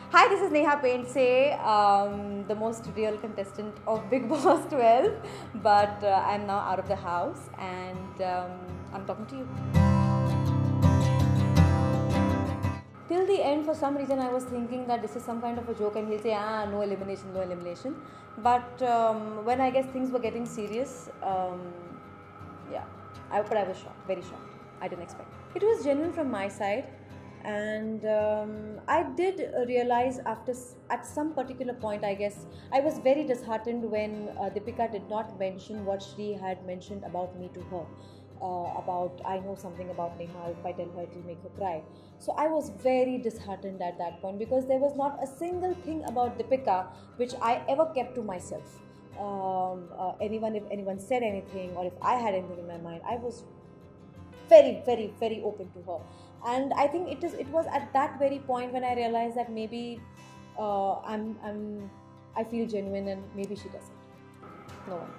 Hi, this is Nehha Pendse, the most real contestant of Bigg Boss 12, but I'm now out of the house and I'm talking to you. Till the end, for some reason, I was thinking that this is some kind of a joke and he'll say, no elimination, no elimination. But when I guess things were getting serious, yeah, I was shocked, very shocked. I didn't expect it. It was genuine from my side. And I did realize at some particular point, I guess, I was very disheartened when Dipika did not mention what she had mentioned about me to her. About I know something about Nehha, if I tell her it will make her cry. So I was very disheartened at that point because there was not a single thing about Dipika which I ever kept to myself. If anyone said anything or if I had anything in my mind, I was very, very, very open to her. And I think it was at that very point when I realized that maybe I feel genuine and maybe she doesn't. No one.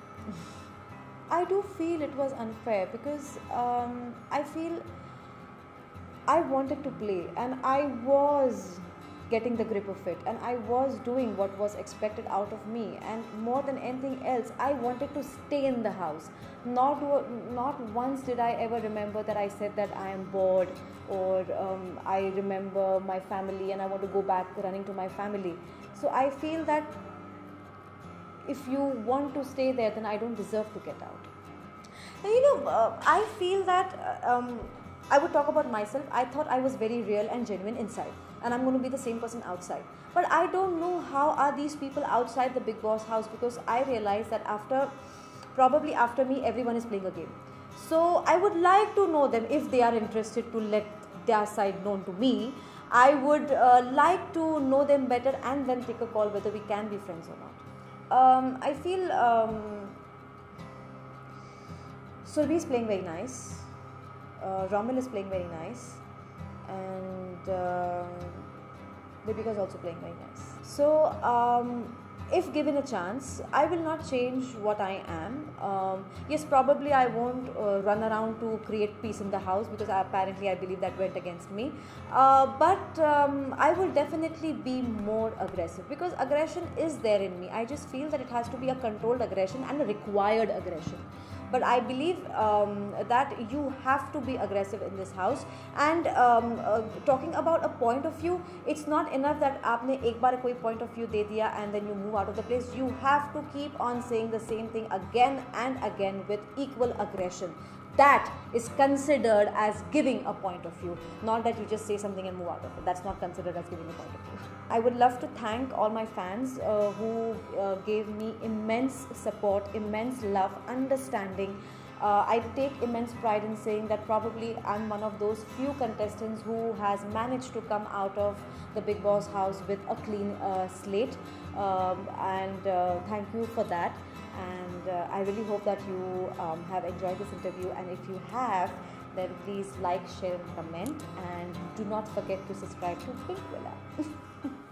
I do feel it was unfair because I feel I wanted to play and I was getting the grip of it and I was doing what was expected out of me, and more than anything else I wanted to stay in the house. Not once did I ever remember that I said that I am bored or I remember my family and I want to go back running to my family. So I feel that if you want to stay there, then I don't deserve to get out. And I feel that I would talk about myself. I thought I was very real and genuine inside, and I'm going to be the same person outside. But I don't know how are these people outside the Bigg Boss house, because I realized that probably after me, everyone is playing a game. So I would like to know them if they are interested to let their side known to me. I would like to know them better and then take a call whether we can be friends or not. I feel Surbi is playing very nice. Romil is playing very nice, and Dipika is also playing very nice. So if given a chance, I will not change what I am. Yes, probably I won't run around to create peace in the house, because apparently I believe that went against me. But I will definitely be more aggressive, because aggression is there in me. I just feel that it has to be a controlled aggression and a required aggression. But I believe that you have to be aggressive in this house. And talking about a point of view, it's not enough that आपने एक बार कोई point of view दे दिया and then you move out of the place. You have to keep on saying the same thing again and again with equal aggression. That is considered as giving a point of view, not that you just say something and move out of it. That's not considered as giving a point of view. I would love to thank all my fans who gave me immense support, immense love, understanding. I take immense pride in saying that probably I'm one of those few contestants who has managed to come out of the Bigg Boss house with a clean slate, and thank you for that. And I really hope that you have enjoyed this interview, and if you have, then please like, share and comment, and do not forget to subscribe to Pinkvilla.